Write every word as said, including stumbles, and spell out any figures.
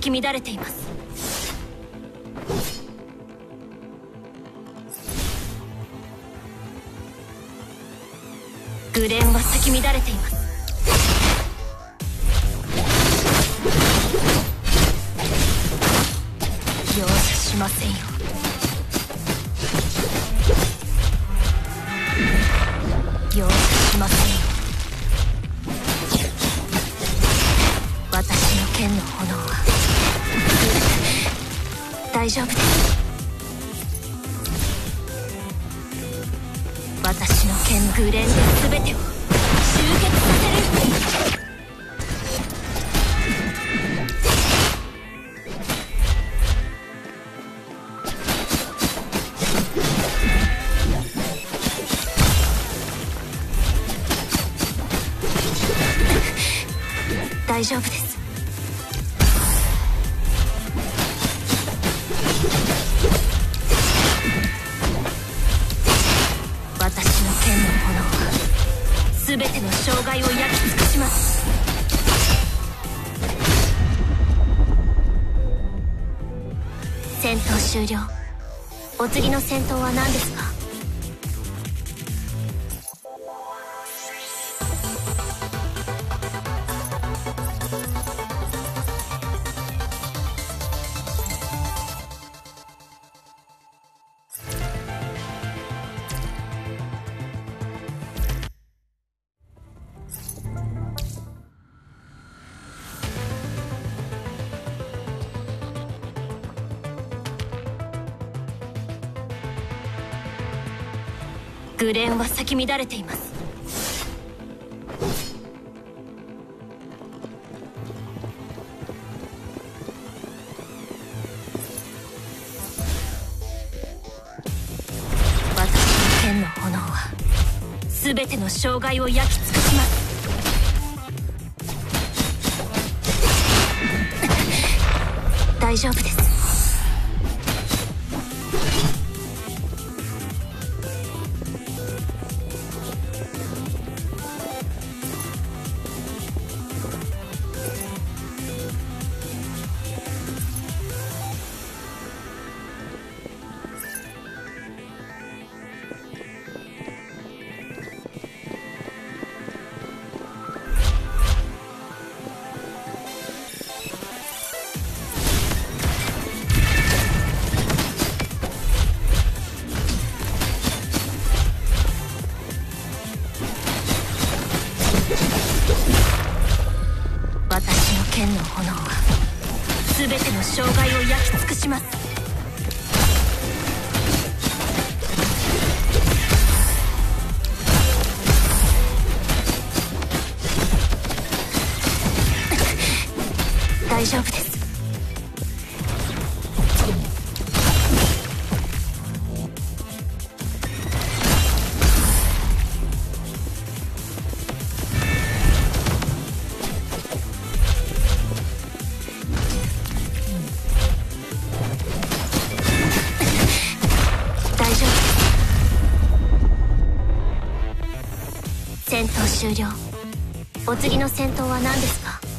咲き乱れています。グレンは咲き乱れています。容赦しませんよ。容赦しませんよ。私の剣の炎は大丈夫です。私の剣のグレンで全てを集結させる。大丈夫です。私の剣の炎は全ての障害を焼き尽くします。戦闘終了。お次の戦闘は何ですか？グレンは咲き乱れています。私の剣の炎は全ての障害を焼き尽くします。大丈夫です。私の剣の炎は全ての障害を焼き尽くします。大丈夫です。戦闘終了。お次の戦闘は何ですか？